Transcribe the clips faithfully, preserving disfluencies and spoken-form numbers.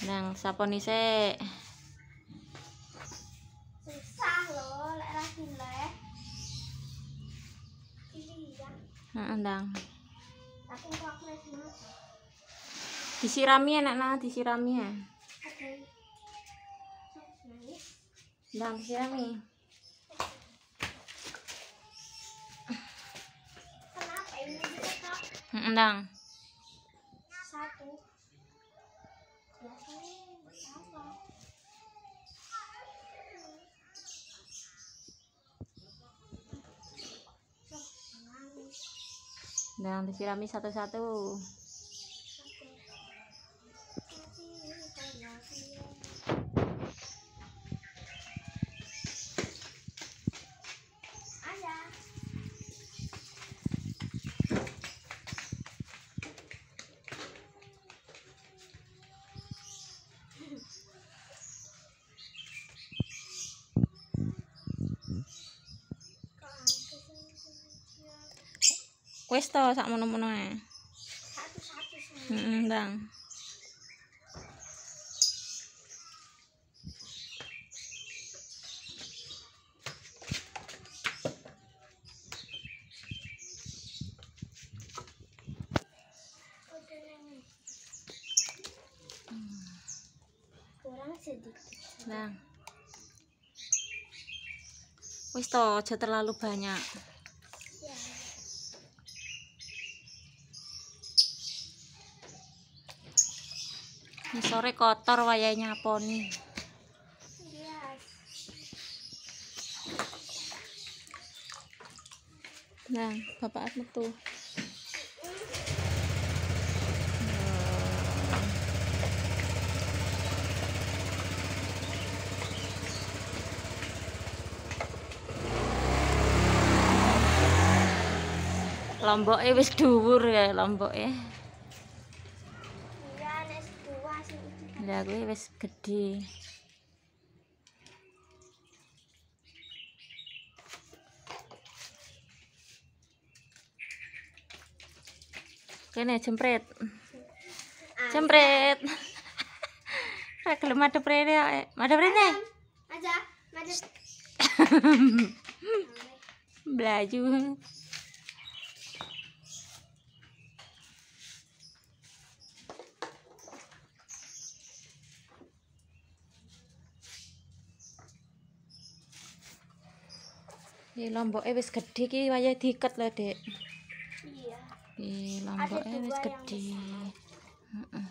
Nang saponi sik. Susah loh, lek ra dileh. Iya. Heeh, Ndang. Tapi kok aku wis dulu. Disirami enak nah, disirami ya. Oke. Ndang disirami. Kenapa ini dicetak? Heeh, Ndang. Satu. Biasanya apa? Ndang disirami satu-satu. Wis to sak mono-mono ae. Satu-satu semua. Heeh, Ndang. Kurang sedikit. Ndang. Wis to, aja terlalu banyak. Ya. Ini sore kotor wayahe nyaponi. Yes. Ndang, bapak metu. Lomboke wis dhuwur ya lomboke. Iya, nek dua sing iki. Lah kuwi wis gedhe. Kene jempret. Jempret. Ra gelem madhep rene kok. Madhep rene. Aja, madep. Blaju. Iki lomboke wis gedhe iki wayahe diiket lho, Dik. Iya. Iki lomboke dua wis yang gedhe. Heeh.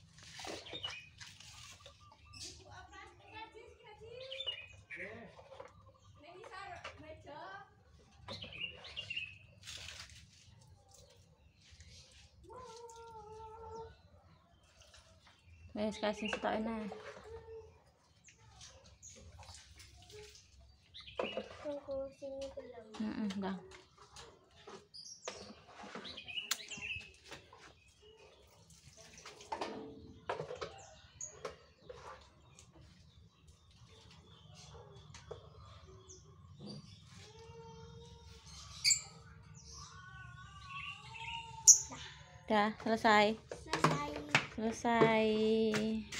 Wes kasih stok enak. Tunggu sini belum. Heeh, Ndang. Dah, selesai. Selesai. Selesai.